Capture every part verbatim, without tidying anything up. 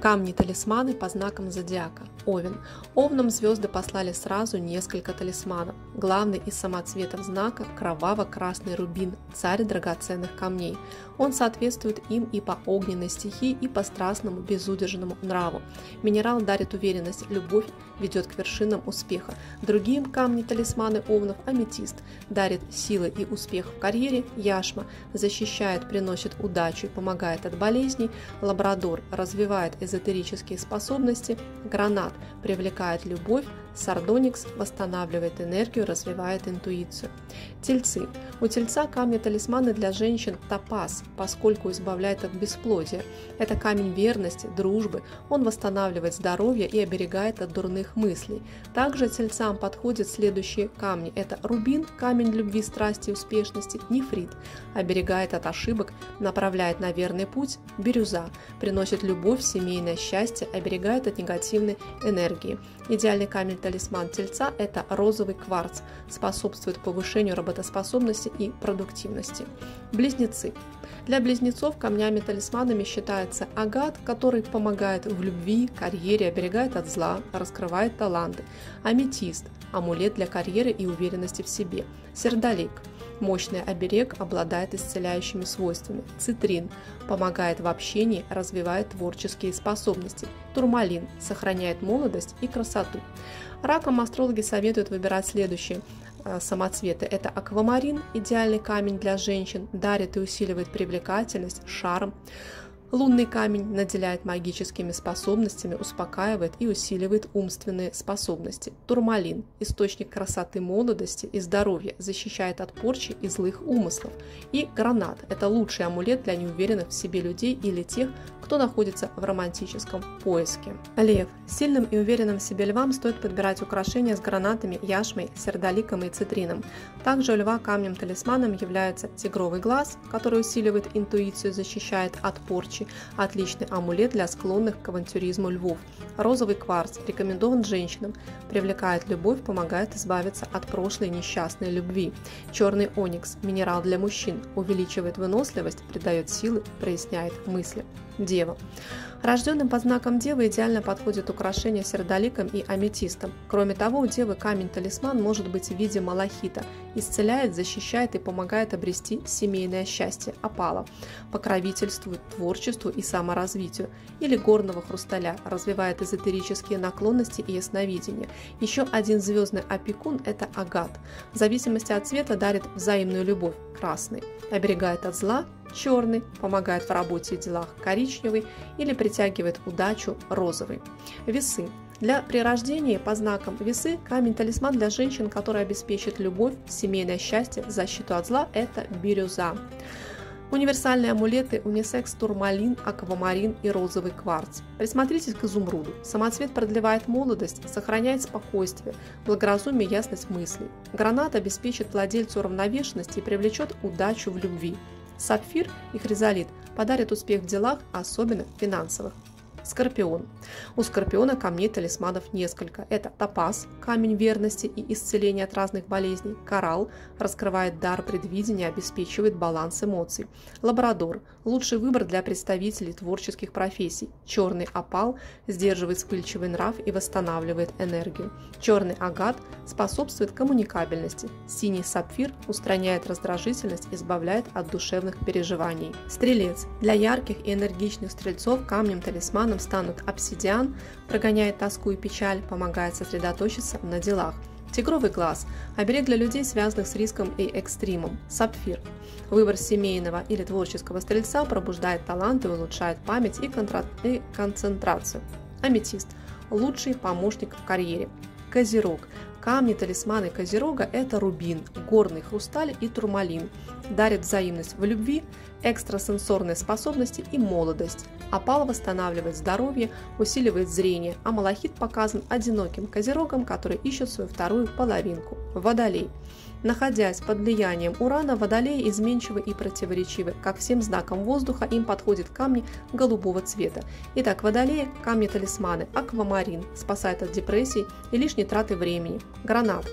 Камни-талисманы по знакам зодиака. Овен. Овнам звезды послали сразу несколько талисманов. Главный из самоцветов знака – кроваво-красный рубин, царь драгоценных камней. Он соответствует им и по огненной стихии, и по страстному, безудержному нраву. Минерал дарит уверенность, любовь ведет к вершинам успеха. Другие камни-талисманы овнов – аметист, дарит силы и успех в карьере, яшма, защищает, приносит удачу и помогает от болезней, лабрадор развивает эзотерические способности, гранат привлекает любовь, сардоникс восстанавливает энергию, развивает интуицию. Тельцы. У тельца камни-талисманы для женщин топаз, поскольку избавляет от бесплодия. Это камень верности, дружбы, он восстанавливает здоровье и оберегает от дурных мыслей. Также тельцам подходят следующие камни. Это рубин, камень любви, страсти и успешности, нефрит, оберегает от ошибок, направляет на верный путь, бирюза, приносит любовь, семейное счастье, оберегает от негативной энергии. Идеальный камень-талисман тельца – это розовый кварц, способствует повышению работоспособности и продуктивности. Близнецы. Для близнецов камнями-талисманами считается агат, который помогает в любви, карьере, оберегает от зла, раскрывает таланты. Аметист – амулет для карьеры и уверенности в себе. Сердолик. Мощный оберег, обладает исцеляющими свойствами. Цитрин помогает в общении, развивает творческие способности. Турмалин сохраняет молодость и красоту. Ракам астрологи советуют выбирать следующие самоцветы. Это аквамарин, идеальный камень для женщин, дарит и усиливает привлекательность, шарм. Лунный камень наделяет магическими способностями, успокаивает и усиливает умственные способности. Турмалин – источник красоты, молодости и здоровья, защищает от порчи и злых умыслов. И гранат – это лучший амулет для неуверенных в себе людей или тех, кто находится в романтическом поиске. Лев. Сильным и уверенным в себе львам стоит подбирать украшения с гранатами, яшмой, сердоликом и цитрином. Также у льва камнем-талисманом является тигровый глаз, который усиливает интуицию, защищает от порчи. Отличный амулет для склонных к авантюризму львов. Розовый кварц рекомендован женщинам, привлекает любовь, помогает избавиться от прошлой несчастной любви. Черный оникс – минерал для мужчин, увеличивает выносливость, придает силы, проясняет мысли. Дева. Рожденным по знакам Девы идеально подходит украшение сердоликом и аметистом. Кроме того, у Девы камень-талисман может быть в виде малахита, исцеляет, защищает и помогает обрести семейное счастье, опала, покровительствует творчеству и саморазвитию, или горного хрусталя, развивает эзотерические наклонности и ясновидение. Еще один звездный опекун – это агат. В зависимости от цвета дарит взаимную любовь, красный, оберегает от зла, черный, помогает в работе и делах, коричневый, или притягивает удачу, розовый. Весы. Для при рождении по знакам весы камень-талисман для женщин, который обеспечит любовь, семейное счастье, защиту от зла – это бирюза. Универсальные амулеты унисекс, турмалин, аквамарин и розовый кварц. Присмотритесь к изумруду. Самоцвет продлевает молодость, сохраняет спокойствие, благоразумие, ясность мыслей. Гранат обеспечит владельцу равновешенности и привлечет удачу в любви. Сапфир и хризолит подарят успех в делах, особенно финансовых. Скорпион. У скорпиона камней-талисманов несколько. Это топаз, камень верности и исцеления от разных болезней. Коралл раскрывает дар предвидения, обеспечивает баланс эмоций. Лабрадор – лучший выбор для представителей творческих профессий. Черный опал сдерживает вспыльчивый нрав и восстанавливает энергию. Черный агат способствует коммуникабельности. Синий сапфир устраняет раздражительность, избавляет от душевных переживаний. Стрелец. Для ярких и энергичных стрельцов камнем-талисманом станут обсидиан, прогоняет тоску и печаль, помогает сосредоточиться на делах. Тигровый глаз – оберег для людей, связанных с риском и экстримом. Сапфир. Выбор семейного или творческого стрельца пробуждает таланты, улучшает память и, контра... и концентрацию. Аметист – лучший помощник в карьере. Козерог. Камни-талисманы Козерога – это рубин, горный хрусталь и турмалин. Дарит взаимность в любви, экстрасенсорные способности и молодость. Опал восстанавливает здоровье, усиливает зрение, а малахит показан одиноким козерогом, который ищет свою вторую половинку. Водолей. Находясь под влиянием Урана, водолеи изменчивы и противоречивы. Как всем знакам воздуха, им подходят камни голубого цвета. Итак, водолеи – камни-талисманы. Аквамарин спасает от депрессий и лишней траты времени. Гранат.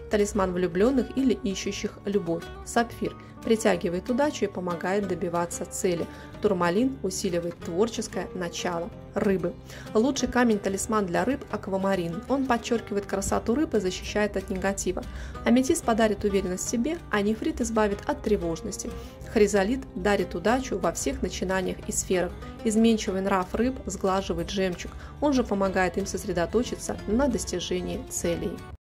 талисман влюбленных или ищущих любовь. Сапфир притягивает удачу и помогает добиваться цели. Турмалин усиливает творческое начало. Рыбы. Лучший камень-талисман для рыб – аквамарин. Он подчеркивает красоту рыб и защищает от негатива. Аметист подарит уверенность в себе, а нефрит избавит от тревожности. Хризолит дарит удачу во всех начинаниях и сферах. Изменчивый нрав рыб сглаживает жемчуг. Он же помогает им сосредоточиться на достижении целей.